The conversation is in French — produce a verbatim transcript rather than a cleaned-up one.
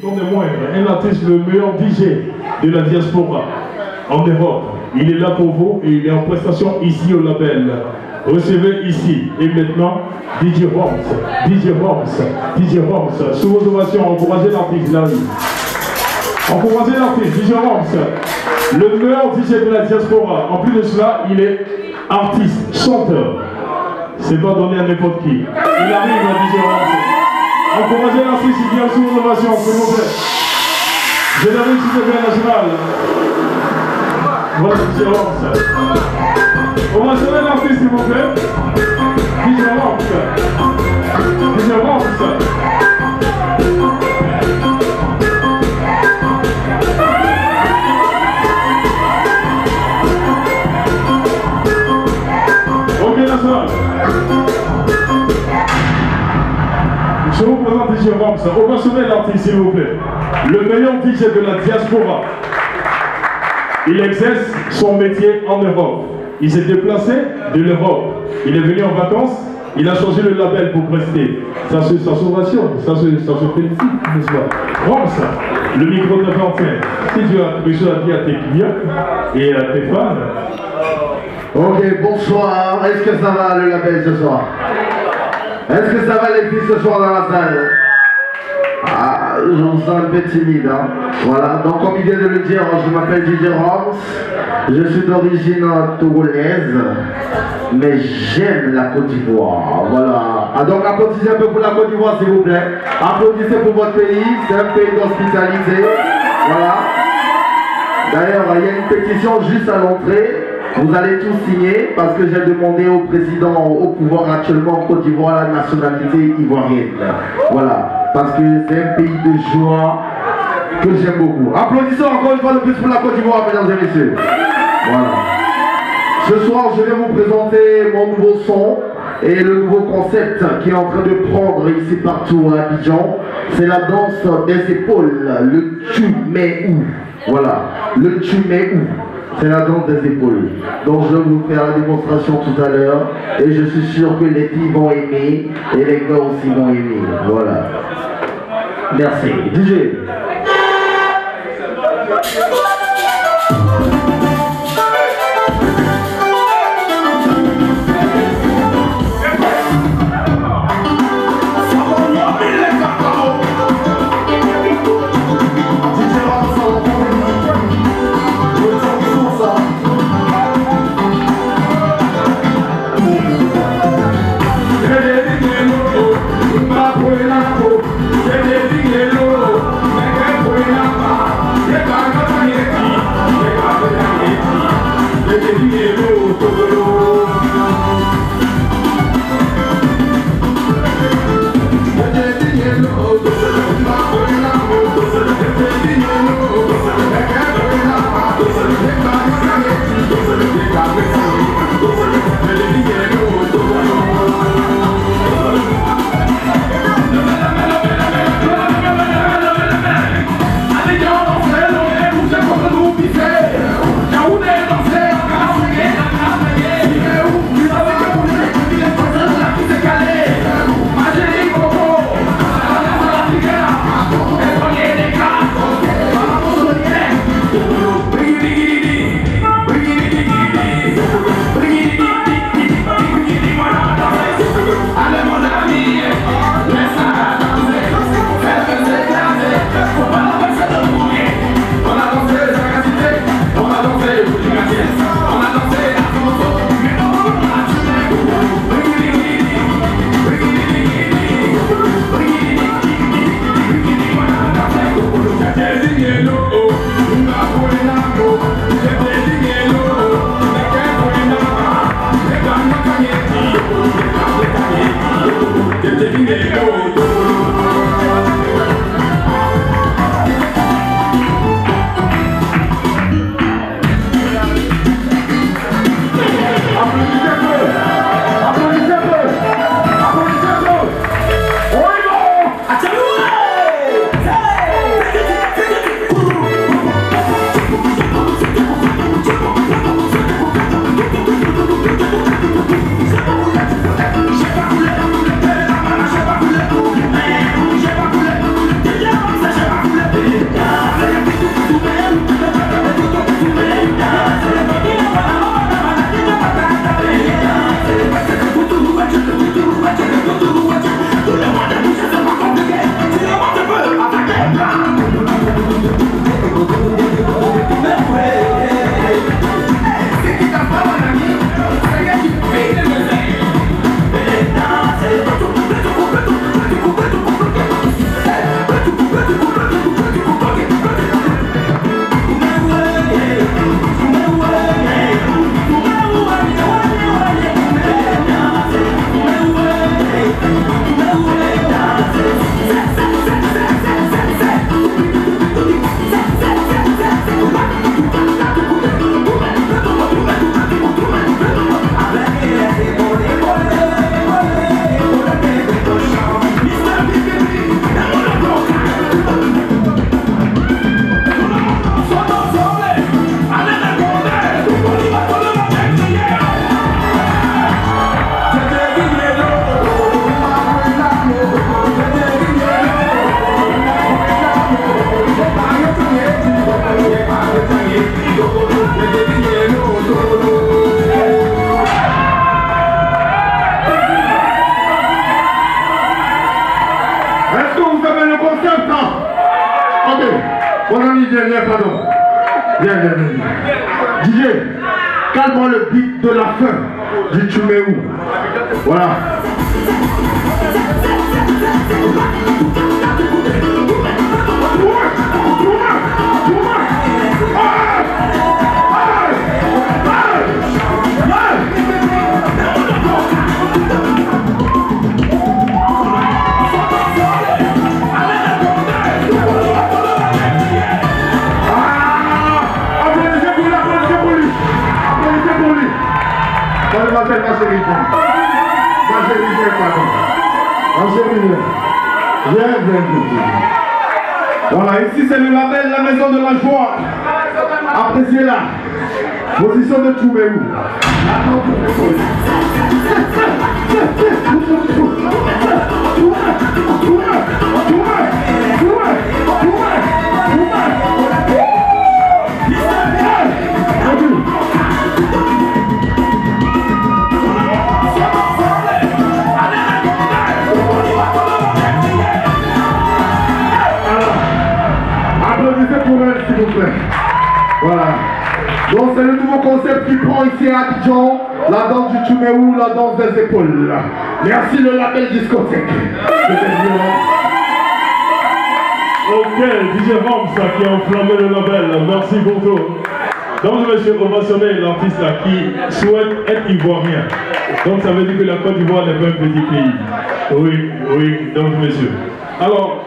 non des moindres, un artiste, le meilleur D J de la diaspora en Europe. Il est là pour vous et il est en prestation ici au label. Recevez ici et maintenant D J Roms, D J Roms, D J Roms. Sous vos ovations, encouragez l'artiste, là oui. Encouragez l'artiste, D J Roms, le meilleur D J de la diaspora. En plus de cela, il est artiste, chanteur. C'est pas donné à n'importe qui. Il arrive à D J Roms. Encouragez l'artiste, il vient sous vos ovations, s'il vous plaît. Générique du T V national. Voilà, D J Roms. On va sauver l'artiste, s'il vous plaît. D J Roms. D J Roms. Ok, la salle. Je vous présente D J Roms. On va sauver l'artiste, s'il vous plaît. Le meilleur D J de la diaspora. Il exerce son métier en Europe. Il s'est déplacé de l'Europe. Il est venu en vacances. Il a changé le label pour prester. Ça se sauvation, ça se, ça se félicite, n'est-ce pas? Roms, le micro t'appartient. Si tu as quelque chose à dire à tes clients et à tes fans. Ok, bonsoir. Est-ce que ça va le label ce soir? Est-ce que ça va les filles ce soir dans la salle? Ah, j'en sens un peu timide, hein. Voilà, donc comme il vient de le dire, je m'appelle D J Roms, je suis d'origine togolaise, mais j'aime la Côte d'Ivoire, voilà. Ah, donc applaudissez un peu pour la Côte d'Ivoire s'il vous plaît, applaudissez pour votre pays, c'est un pays d'hospitalité, voilà. D'ailleurs, il y a une pétition juste à l'entrée. Vous allez tous signer parce que j'ai demandé au président au pouvoir actuellement en Côte d'Ivoire la nationalité ivoirienne. Voilà, parce que c'est un pays de joie que j'aime beaucoup. Applaudissons encore une fois de plus pour la Côte d'Ivoire, mesdames et messieurs. Voilà. Ce soir, je vais vous présenter mon nouveau son et le nouveau concept qui est en train de prendre ici partout à Abidjan. C'est la danse des épaules, le tu mets où. Voilà, le tu mets où. C'est la danse des épaules. Donc je vais vous faire la démonstration tout à l'heure. Et je suis sûr que les filles vont aimer. Et les gars aussi vont aimer. Voilà. Merci. D J. Hello, viens, pardon. Viens, viens, viens. D J, calme-moi le beat de la fin du Tu mets où. Voilà. Mademoiselle, ma chérie, ma chérie, viens, pardon. Ma chérie, viens. Viens, viens, viens. Voilà, ici c'est le label La Maison de la Joie. Appréciez-la. Position de Tchouméou. Pour elle, s'il vous plaît. Voilà. Donc c'est le nouveau concept qui prend ici à Abidjan, la danse du Tchouméou, la danse des épaules. Merci le label discothèque. Ok, D J Rams qui a enflammé le label, merci pour tout. Donc je vais ovationner l'artiste là qui souhaite être ivoirien. Donc ça veut dire que la Côte d'Ivoire n'est pas un petit pays. Oui, oui, donc monsieur. Alors,